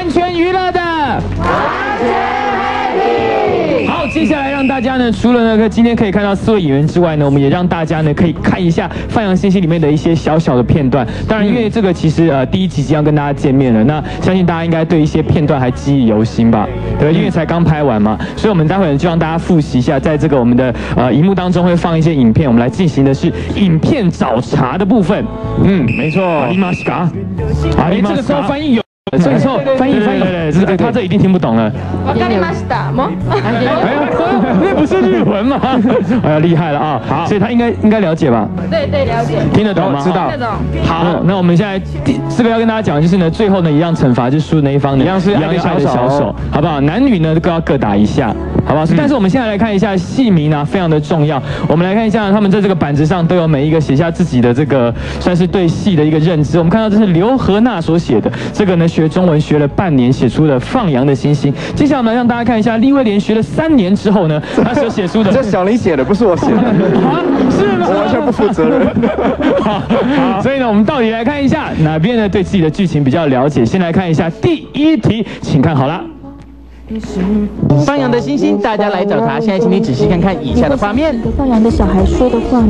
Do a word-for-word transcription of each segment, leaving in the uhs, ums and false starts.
完全娱乐的。好，接下来让大家呢，除了呢今天可以看到四位演员之外呢，我们也让大家呢可以看一下《放羊星星》里面的一些小小的片段。当然，因为这个其实呃第一集即将跟大家见面了，那相信大家应该对一些片段还记忆犹新吧？对，因为才刚拍完嘛，所以我们待会就让大家复习一下，在这个我们的呃荧幕当中会放一些影片，我们来进行的是影片找茬的部分。嗯，没错。阿里马西卡，阿里马西卡，这个时候翻译有。 所以说翻译翻译，对对对，他这一定听不懂了。わかりました吗？那不是日文吗？哎呀，厉害了啊！好，所以他应该应该了解吧？对对，了解。听得懂吗？知道。好，那我们现在这个要跟大家讲，就是呢，最后呢，一样惩罚，就输的那一方呢，一样是一样的小手，好不好？男女呢都要各打一下，好不好？但是我们现在来看一下姓名啊，非常的重要。我们来看一下，他们在这个板子上都有每一个写下自己的这个算是对戏的一个认知。我们看到这是刘和娜所写的，这个呢。 学中文学了半年，写出了《放羊的星星》。接下来呢，让大家看一下利威廉学了三年之后呢，他所写出的。这小林写的，不是我写的。啊，是吗？我完全不负责任。好，所以呢，我们到底来看一下哪边呢对自己的剧情比较了解。先来看一下第一题，请看好了。 放羊的星星，大家来找茬。现在请你仔细看看以下的画面。 放羊的小孩说的话呢？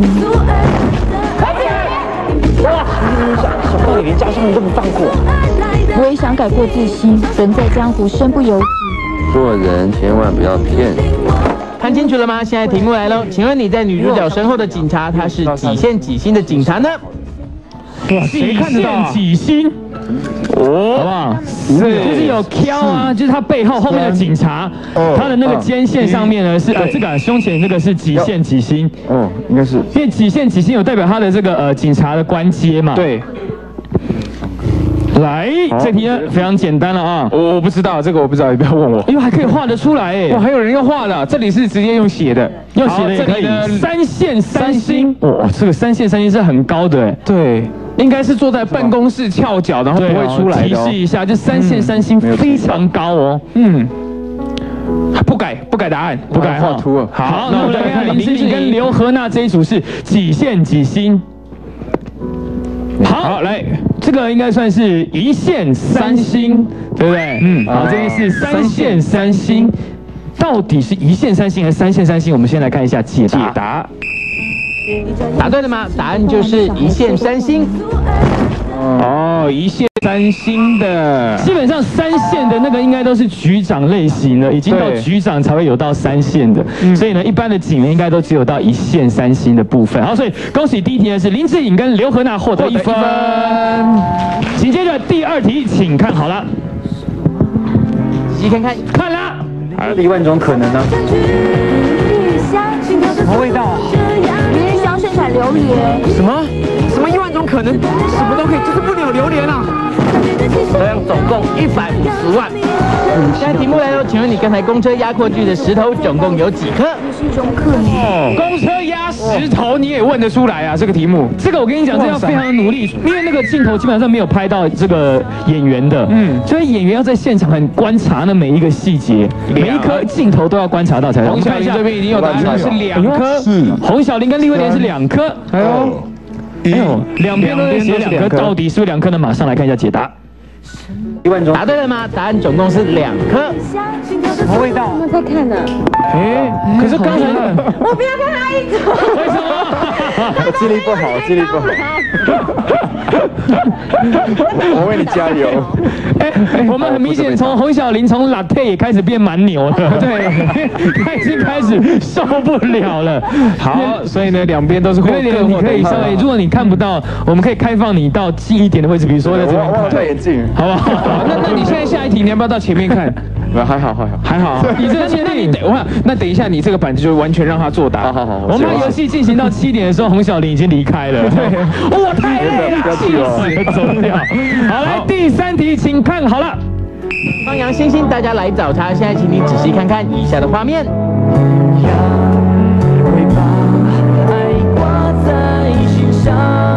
哇！想不到你连家乡人都不放过。 我也想改过自新，人在江湖身不由己。 做人千万不要骗人。 看清楚了吗？现在题目来喽，请问你在女主角身后的警察，他是几线几星的警察呢？ 哇，谁看得到几星？哦，好不好？是，就是有 Q 啊，就是他背后后面的警察，他的那个肩线上面呢是呃这个胸前这个是几线几星？ 哦，应该是， 因为几线几星有代表他的这个呃警察的官阶嘛。对。 来，这题呢非常简单了啊！ 我我不知道这个，我不知道，你不要问我。 因为还可以画得出来哎！ 哇，还有人要画的，这里是直接用写的， 用写的也可以。三线三星，哇，这个三线三星是很高的哎。 对，应该是坐在办公室翘脚，然后不会出来的。 提示一下，就三线三星非常高哦。嗯。 不改，不改答案， 不改画图了。 好，那我们来看林志颖跟刘和娜这一组是几线几星？好，来，这个应该算是一线三星，对不对？嗯，好，这边是三线三星，到底是一线三星还是三线三星？我们先来看一下解答。解答， 答对了吗？答案就是一线三星。 哦，一线。 三星的，基本上三线的那个应该都是局长类型的，已经到局长才会有到三线的，所以呢，一般的警员应该都只有到一线三星的部分。好，所以恭喜第一题呢是林志颖跟刘和娜获得一分。紧接着第二题，请看好了， 仔细看看， 看啦， 还有一万种可能呢。 什么味道啊？ 鱼香盛产榴莲。 什么？什么一万种可能？什么都可以，就是不能有榴莲啊！ 这样总共一百五十万。现在题目来了，请问你刚才公车压过去的石头总共有几颗？ 是一种可能。 哦，公车压石头你也问得出来啊？这个题目，这个我跟你讲，这要非常努力，因为那个镜头基本上没有拍到这个演员的，嗯，所以演员要在现场很观察那每一个细节，每一颗镜头都要观察到才。 洪小林这边已经有答案是两颗， 是洪小林跟利威廉是两颗，哎呦，哎呦，两边都在写两颗，到底是不是两颗呢？马上来看一下解答。 答对了吗？答案总共是两颗。 什么味道？ 他们在看呢。 哎，可是刚才我不要跟他一组。 为什么？ 记忆力不好，记忆力不好。我为你加油。 哎，我们很明显从洪小林从 latte 也开始变蛮牛了，对，他已经开始受不了了。 好，所以呢，两边都是获各获。你可以稍微，如果你看不到，我们可以开放你到近一点的位置，比如说在这边。 我戴眼镜， 好不好？ 那那你现在下一题你要不要到前面看？ 还好还好还好，你这个确定？等我看，那等一下你这个板子就完全让他作答。 好好好， 我们把游戏进行到七点的时候，洪小林已经离开了。对，我太累了，气死了，走掉。好，来第三题，请看好了。 放羊星星，大家来找茬。现在请你仔细看看以下的画面。会把爱挂在心上，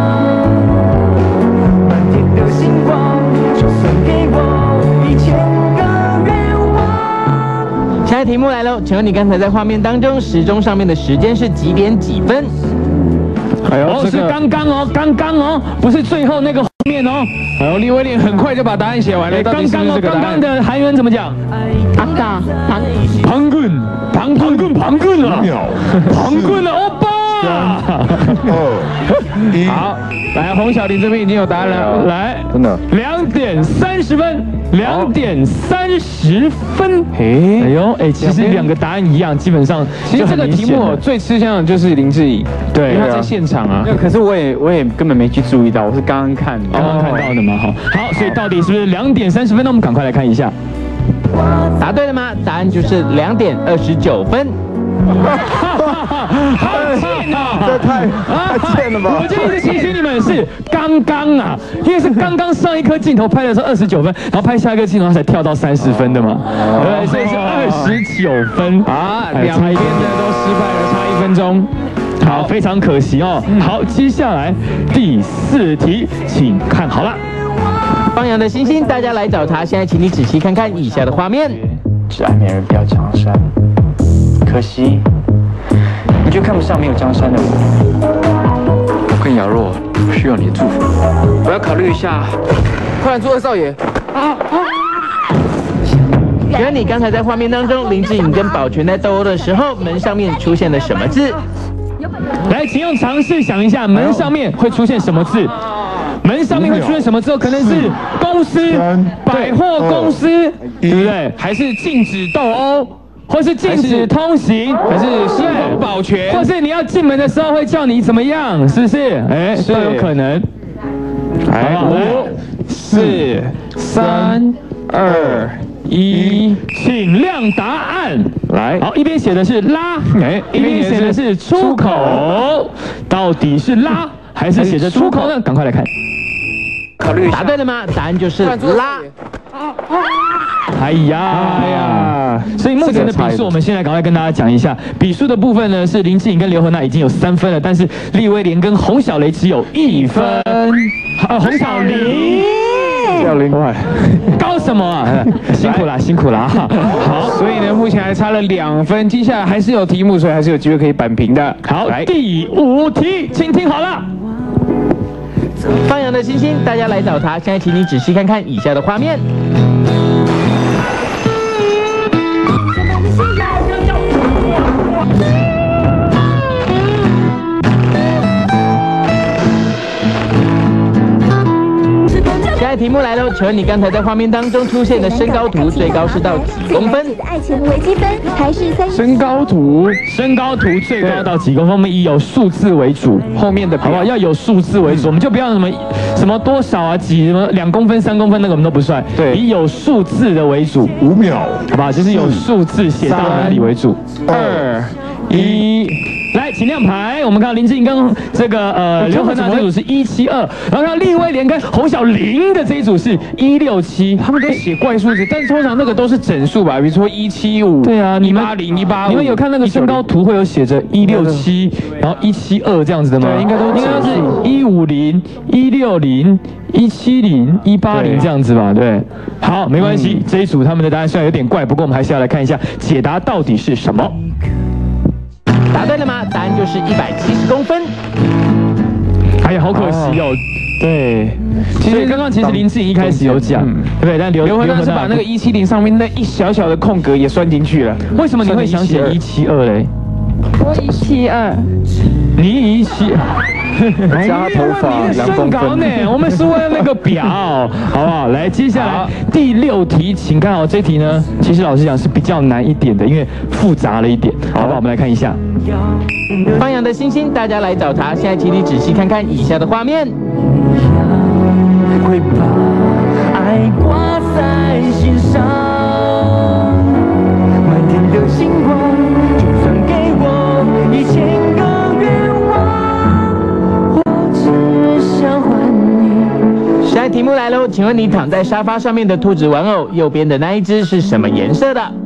满天的星光，就算给我一千个愿望。现在题目来了，请问你刚才在画面当中，时钟上面的时间是几点几分？ 哎呦，是刚刚哦，刚刚哦，不是最后那个。 面哦。 然后利威廉很快就把答案写完了，到底是不是这个答案？ 刚刚的韩文怎么讲？ 阿嘎庞庞棍，庞棍棍，庞棍了，庞棍了，欧巴。 二一， 好，来洪小玲这边已经有答案了，来， 真的两点三十分，两点三十分。 哎哎呦，哎，其实两个答案一样，基本上其实这个题目最吃香的就是林志颖， 对因为他在现场啊。 可是我也我也根本没去注意到，我是刚刚看， 刚刚看到的嘛，好，好，所以到底是不是两点三十分？那我们赶快来看一下。 答对了吗？答案就是两点二十九分。 好贱啊！ 这太太贱了吧！ 我就一直提醒你们是刚刚啊，因为是刚刚上一颗镜头拍的时候二十九分，然后拍下一个镜头才跳到三十分的嘛，对，所以是二十九分啊，两边的都失败了，差一分钟。 好，非常可惜哦。好，接下来第四题，请看好了。 放羊的星星，大家来找他。现在请你仔细看看以下的画面。 只爱美人不要江山，可惜你却看不上没有江山的我。 我跟雅若需要你的祝福。 我要考虑一下。快点做二少爷。 请问你刚才在画面当中，林志颖跟宝全在斗殴的时候，门上面出现了什么字？ 来，请用尝试想一下，门上面会出现什么字？门上面会出现什么字？可能是公司、百货公司，对不对？还是禁止斗殴，或是禁止通行， 还是新风保全， 或是你要进门的时候会叫你怎么样？是不是？哎，都有可能。 来，五、四、三、二。一， 请亮答案。 来， 好，一边写的是拉，哎，一边写的是出口，到底是拉还是写着出口呢？赶快来看。 考虑一下。 答对了吗？答案就是拉。 哎呀，哎呀，所以目前的比数，我们现在赶快跟大家讲一下，比数的部分呢是林志颖跟刘和娜已经有三分了，但是利威廉跟洪小雷只有一分。啊，洪小玲。 要零块， 高什么啊？辛苦啦，辛苦啦！ 好，所以呢，目前还差了两分，接下来还是有题目，所以还是有机会可以扳平的。 好，来第五题，请听好了。 放羊的星星，大家来找他。现在请你仔细看看以下的画面。现在题目来了，请问你刚才在画面当中出现的身高图最高是到几公分？ 爱情微积分还是三？ 身高图，身高图最高到几公分？我们以有数字为主，后面的好不好？要有数字为主，我们就不要什么什么多少啊，几什么两公分、三公分那个我们都不算，对，以有数字的为主。 五秒， 好不好？就是有数字写到哪里为主。 二一。来，请亮牌。我们看到林志颖跟这个呃刘和娜这组是一七二，然后看到利威廉跟洪小玲的这一组是一六七， 他们都写怪数字，但是通常那个都是整数吧，比如说一七五， 对啊， 一八零、一八五， 你们有看那个身高图会有写着一六七，然后一七二这样子的吗？ 对，应该都应该都是一五零、一六零、一七零、一八零这样子吧？对，好，没关系，这一组他们的答案虽然有点怪，不过我们还是要来看一下解答到底是什么。 答对了吗？答案就是一百七十公分。 哎呀，好可惜哦。对，其实刚刚其实林志颖一开始有讲，对不对？但刘刘和娜是把那个一七零上面那一小小的空格也算进去了。 为什么你会想写一七二嘞？ 我一七二。 你一七。 加头发两公分呢，我们是为了那个表，好不好？来，接下来第六题，请看好这题呢。其实老实讲是比较难一点的，因为复杂了一点，好不好？我们来看一下。 放羊的星星，大家来找他。现在请你仔细看看以下的画面。 会把爱挂在心上，满天的星光，就算给我一千个愿望，我只想还你。 现在题目来喽，请问你躺在沙发上面的兔子玩偶，右边的那一只是什么颜色的？